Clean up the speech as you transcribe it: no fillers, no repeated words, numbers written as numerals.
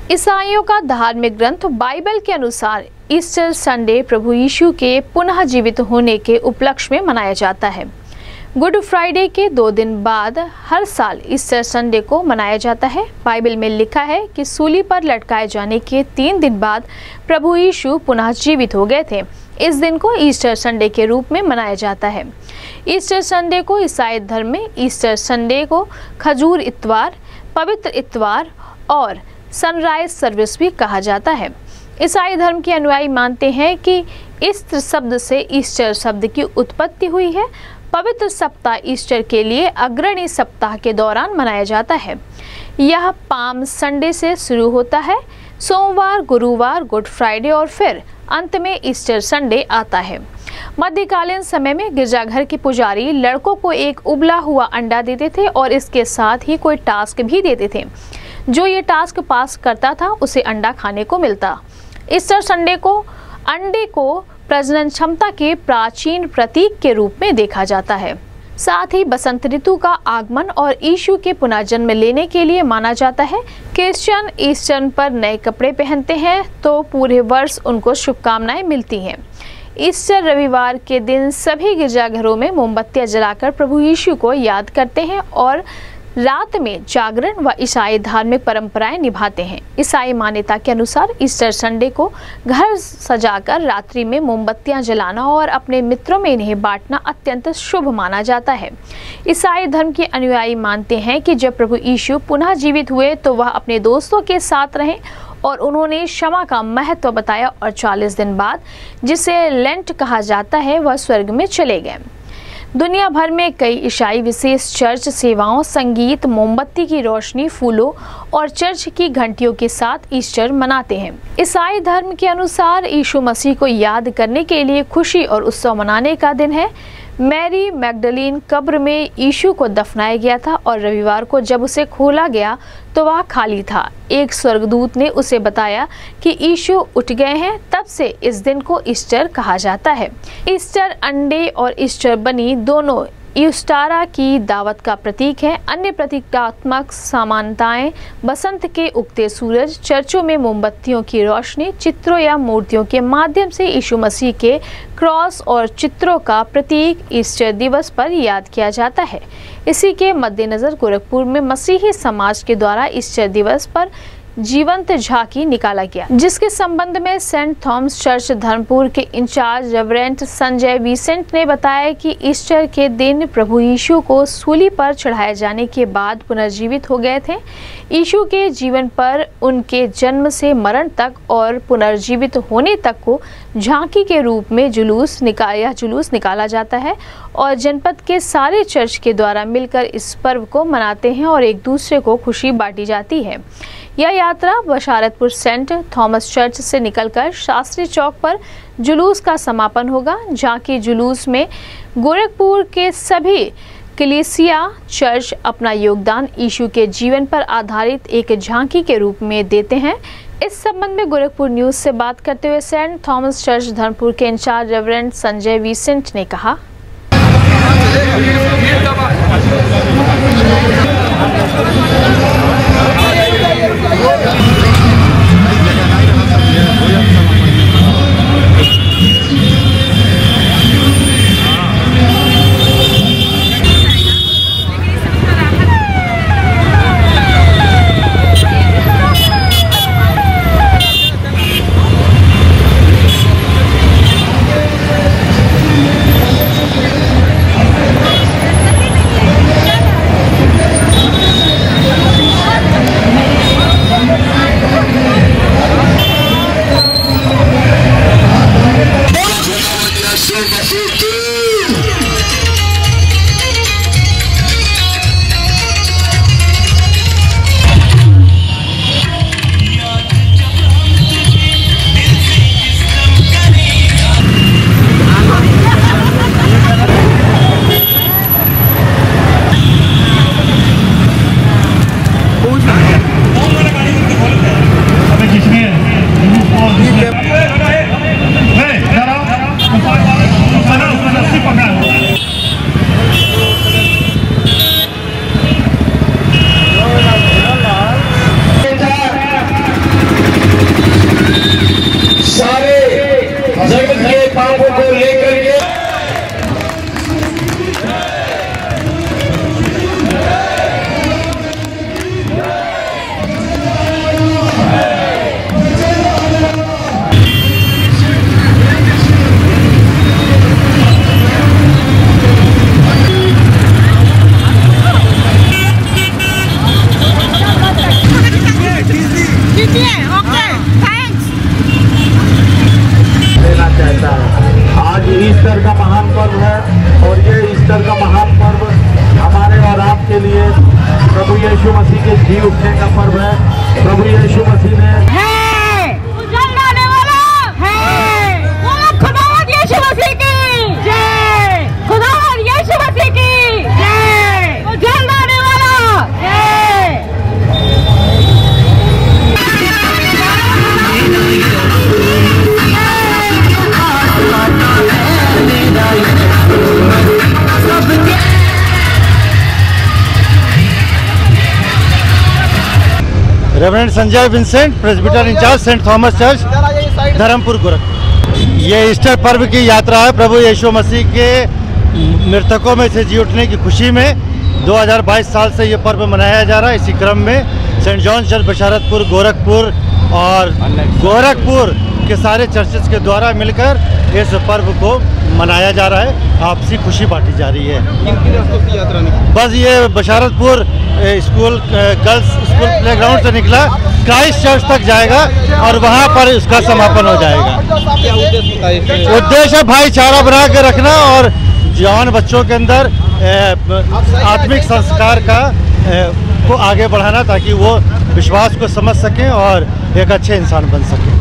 ईसाइयों का धार्मिक ग्रंथ बाइबल के अनुसार ईस्टर संडे प्रभु यीशु के पुनः जीवित होने के उपलक्ष्य में मनाया जाता है। गुड फ्राइडे के 2 दिन बाद हर साल ईस्टर संडे को मनाया जाता है। बाइबल में लिखा है कि सूली पर लटकाए जाने के 3 दिन बाद प्रभु यीशु पुनः जीवित हो गए थे। इस दिन को ईस्टर संडे के रूप में मनाया जाता है। ईस्टर संडे को ईसाई धर्म में ईस्टर संडे को खजूर इतवार, पवित्र इतवार और सनराइज सर्विस भी कहा जाता है। ईसाई धर्म के अनुयायी मानते हैं कि ईस्टर शब्द से ईस्टर शब्द की उत्पत्ति हुई है। पवित्र सप्ताह ईस्टर के लिए अग्रणी सप्ताह के दौरान मनाया जाता है। यह पाम संडे से शुरू होता है। सोमवार, गुरुवार, गुड फ्राइडे और फिर अंत में ईस्टर संडे आता है। मध्यकालीन समय में गिरजाघर के पुजारी लड़कों को एक उबला हुआ अंडा देते थे और इसके साथ ही कोई टास्क भी देते थे। जो ये टास्क पास करता था उसे अंडा खाने को मिलता। ईस्टर संडे को अंडे को प्रजनन क्षमता के प्राचीन प्रतीक के रूप में देखा जाता है। साथ ही बसंत ऋतु का आगमन और यीशु के पुनर्जन्म लेने के लिए माना जाता है। क्रिश्चियन ईस्टर पर नए कपड़े पहनते हैं तो पूरे वर्ष उनको शुभकामनाएं मिलती हैं। ईस्टर रविवार के दिन सभी गिरजाघरों में मोमबत्तियां जलाकर प्रभु यीशु को याद करते हैं और रात में जागरण व ईसाई धार्मिक परंपराएं निभाते हैं। ईसाई मान्यता के अनुसार ईस्टर संडे को घर सजाकर रात्रि में मोमबत्तियां जलाना और अपने मित्रों में इन्हें बांटना अत्यंत शुभ माना जाता है। ईसाई धर्म के अनुयायी मानते हैं कि जब प्रभु यीशु पुनः जीवित हुए तो वह अपने दोस्तों के साथ रहे और उन्होंने क्षमा का महत्व बताया और 40 दिन बाद, जिसे लेंट कहा जाता है, वह स्वर्ग में चले गए। दुनिया भर में कई ईसाई विशेष चर्च सेवाओं, संगीत, मोमबत्ती की रोशनी, फूलों और चर्च की घंटियों के साथ ईस्टर मनाते हैं। ईसाई धर्म के अनुसार यीशु मसीह को याद करने के लिए खुशी और उत्सव मनाने का दिन है। मैरी मैगडलीन कब्र में यीशु को दफनाया गया था और रविवार को जब उसे खोला गया तो वह खाली था। एक स्वर्गदूत ने उसे बताया कि यीशु उठ गए हैं। तब से इस दिन को ईस्टर कहा जाता है। ईस्टर अंडे और ईस्टर बनी दोनों ईस्टारा की दावत का प्रतीक है। अन्य प्रतीकात्मक समानताएं बसंत के उगते सूरज, चर्चों में मोमबत्तियों की रोशनी, चित्रों या मूर्तियों के माध्यम से यीशु मसीह के क्रॉस और चित्रों का प्रतीक ईस्टर दिवस पर याद किया जाता है। इसी के मद्देनजर गोरखपुर में मसीही समाज के द्वारा ईस्टर दिवस पर जीवंत झांकी निकाला गया, जिसके संबंध में सेंट थॉमस चर्च धर्मपुर के इंचार्ज रेवरेंड संजय विसेंट ने बताया कि ईस्टर के दिन प्रभु यीशु को सूली पर चढ़ाए जाने के बाद पुनर्जीवित हो गए थे। यीशु के जीवन पर उनके जन्म से मरण तक और पुनर्जीवित होने तक को झांकी के रूप में जुलूस निकाला जाता है और जनपद के सारे चर्च के द्वारा मिलकर इस पर्व को मनाते हैं और एक दूसरे को खुशी बांटी जाती है। यह यात्रा बशारतपुर सेंट थॉमस चर्च से निकलकर शास्त्री चौक पर जुलूस का समापन होगा। झांकी जुलूस में गोरखपुर के सभी कलीसिया चर्च अपना योगदान यीशु के जीवन पर आधारित एक झांकी के रूप में देते हैं। इस संबंध में गोरखपुर न्यूज से बात करते हुए सेंट थॉमस चर्च धर्मपुर के इंचार्ज रेवरेंड संजय विसेंट ने कहा, ओके थैंक्स। लेना चाहता है। आज ईस्टर का महान पर्व है और ये ईस्टर का महान पर्व हमारे और आपके लिए प्रभु यीशु मसीह के जी उठने का पर्व है। प्रभु यीशु मसीह ने उजलने वाला है। खुदावंद यीशु मसीह की जय। खुदावंद यीशु मसीह की जय। उजलने वाला जय। Reverend Sanjay Vincent, presbyter incharge saint Thomas church, Dharampur, Gorakhpur. ये ईस्टर पर्व की यात्रा है प्रभु यीशु मसीह के मृतकों में से जी उठने की खुशी में 2022 साल से ये पर्व मनाया जा रहा है। इसी क्रम में saint John church Basharatpur, Gorakhpur और गोरखपुर के सारे चर्चेस के द्वारा मिलकर इस पर्व को मनाया जा रहा है। आपसी खुशी बांटी जा रही है। बस ये Basharatpur school girls school playground से निकला, क्राइस्ट चर्च तक जाएगा और वहाँ पर इसका समापन हो जाएगा। क्या उद्देश्य? उद्देश्य भाईचारा बना के रखना और जवान बच्चों के अंदर आत्मिक संस्कार का को आगे बढ़ाना, ताकि वो विश्वास को समझ सकें और एक अच्छे इंसान बन सकें।